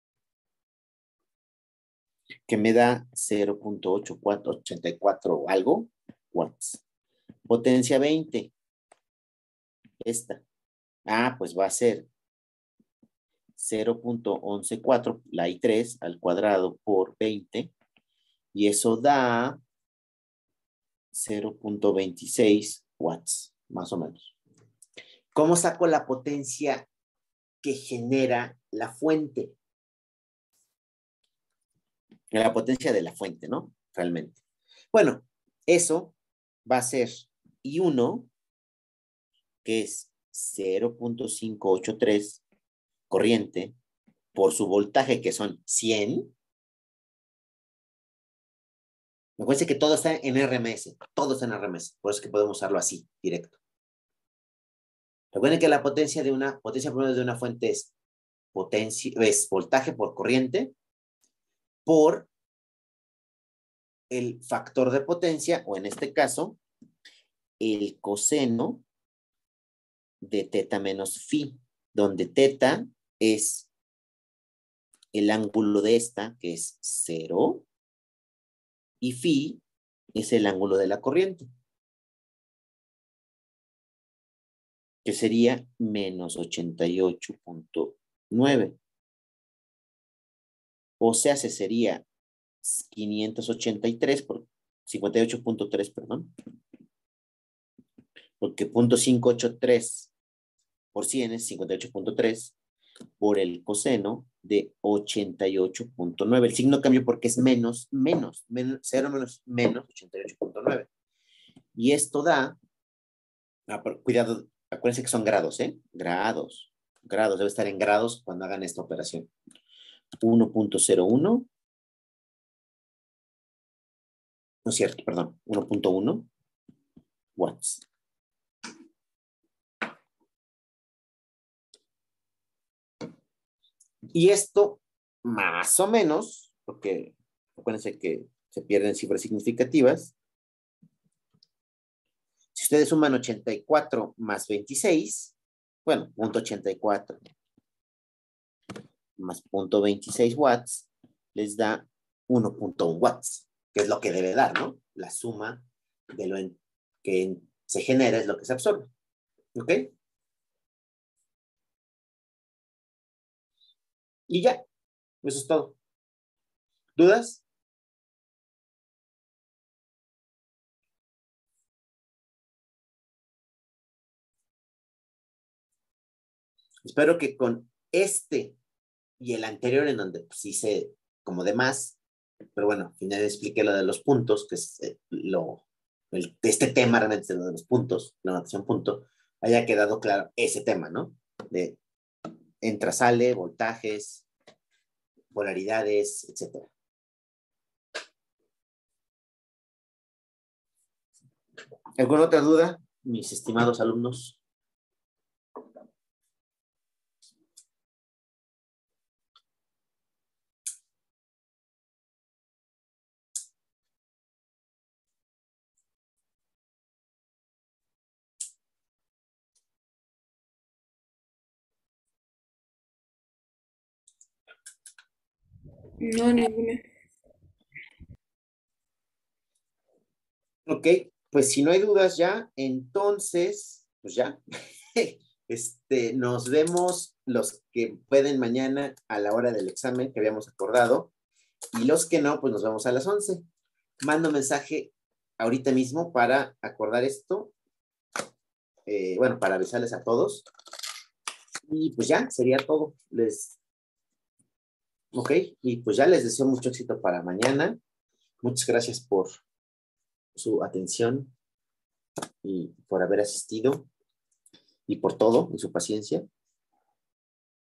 Speaker 1: Que me da cero punto ochenta y cuatro o algo watts. Potencia veinte. Esta. Ah, pues va a ser cero punto once cuatro, la I tres al cuadrado por veinte, Y eso da cero punto veintiséis watts, más o menos. ¿Cómo saco la potencia que genera la fuente? La potencia de la fuente, ¿no? Realmente. Bueno, eso va a ser I uno, que es cero punto quinientos ochenta y tres corriente, por su voltaje, que son cien. Acuérdense que todo está en R M S, todo está en R M S, por eso es que podemos usarlo así, directo. Recuerden que la potencia de una, potencia promedio de una fuente es, potencia, es voltaje por corriente por el factor de potencia, o en este caso, el coseno de teta menos phi, donde teta es el ángulo de esta, que es cero, y phi es el ángulo de la corriente, que sería menos ochenta y ocho punto nueve. O sea, se sería quinientos ochenta y tres por cincuenta y ocho punto tres, perdón. Porque punto quinientos ochenta y tres por cien es cincuenta y ocho punto tres por el coseno de ochenta y ocho punto nueve. El signo cambia porque es menos, menos, menos, cero menos, menos ochenta y ocho punto nueve. Y esto da, ah, cuidado, acuérdense que son grados, ¿eh? Grados, grados, debe estar en grados cuando hagan esta operación. uno punto cero uno, no es cierto, perdón, uno punto uno watts. Y esto, más o menos, porque acuérdense que se pierden cifras significativas. Si ustedes suman ochenta y cuatro más veintiséis, bueno, punto ochenta y cuatro más punto veintiséis watts, les da uno punto uno watts, que es lo que debe dar, ¿no? La suma de lo en, que en, se genera es lo que se absorbe. ¿Ok? Y ya, eso es todo. ¿Dudas? Espero que con este y el anterior, en donde pues, hice como de más, pero bueno, al final expliqué lo de los puntos, que es eh, lo, el, este tema realmente es lo de los puntos, la notación punto, haya quedado claro ese tema, ¿no? De entra, sale, voltajes, polaridades, etcétera. ¿Alguna otra duda, mis estimados alumnos?
Speaker 2: No, ninguna.
Speaker 1: Ok, pues si no hay dudas ya, entonces, pues ya, este, nos vemos los que pueden mañana a la hora del examen que habíamos acordado, y los que no, pues nos vemos a las once. Mando mensaje ahorita mismo para acordar esto, eh, bueno, para avisarles a todos, y pues ya, sería todo. Les, ok, y pues ya les deseo mucho éxito para mañana. Muchas gracias por su atención y por haber asistido y por todo y su paciencia.